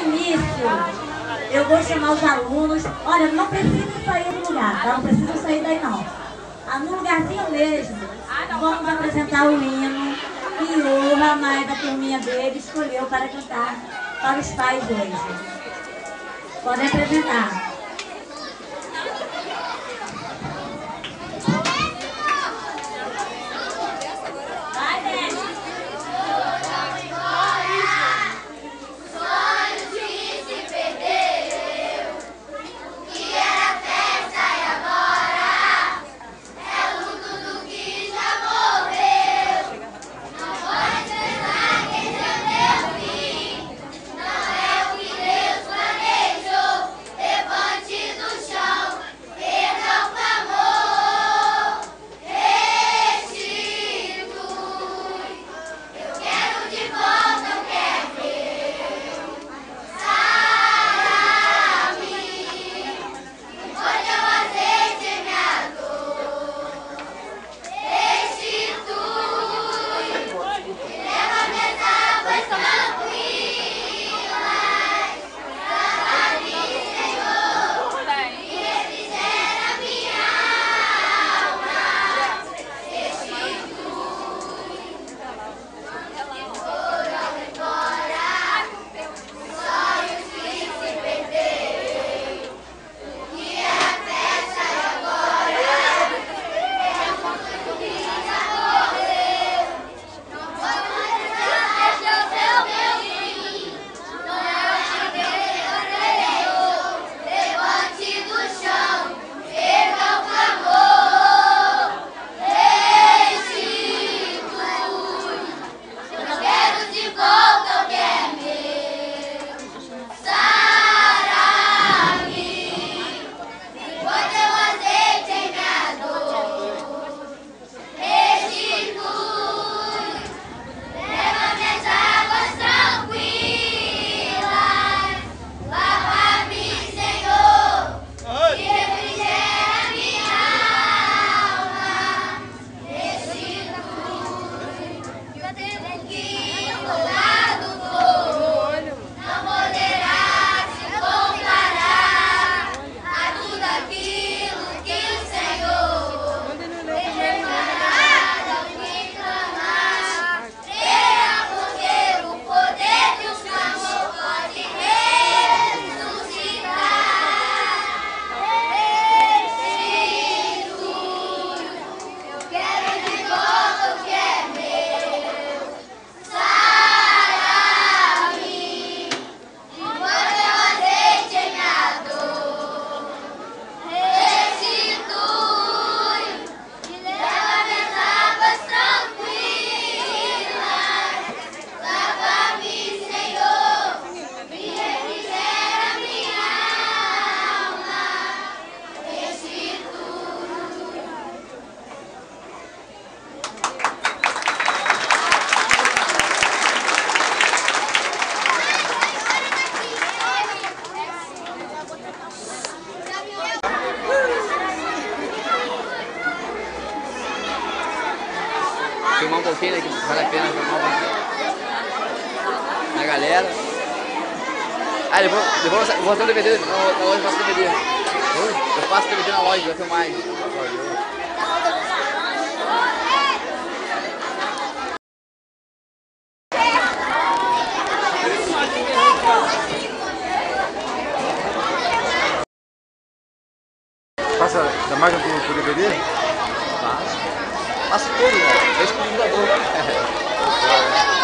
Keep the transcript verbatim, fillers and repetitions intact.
início, eu vou chamar os alunos. Olha, não precisa sair do lugar, tá? Não precisa sair daí não. Ah, no lugarzinho mesmo, vamos apresentar o hino que o Ramai da turminha dele escolheu para cantar para os pais hoje. Podem apresentar. Filmar um pouquinho, né, que vale a pena filmar um pouquinho. A galera. Ah, depois, depois eu vou fazer um D V D, na loja eu faço D V D. Eu faço D V D na loja, vai filmar mais. Passa da marca pro, pro D V D? Faço. Faço tudo, né? Deixa com o computador.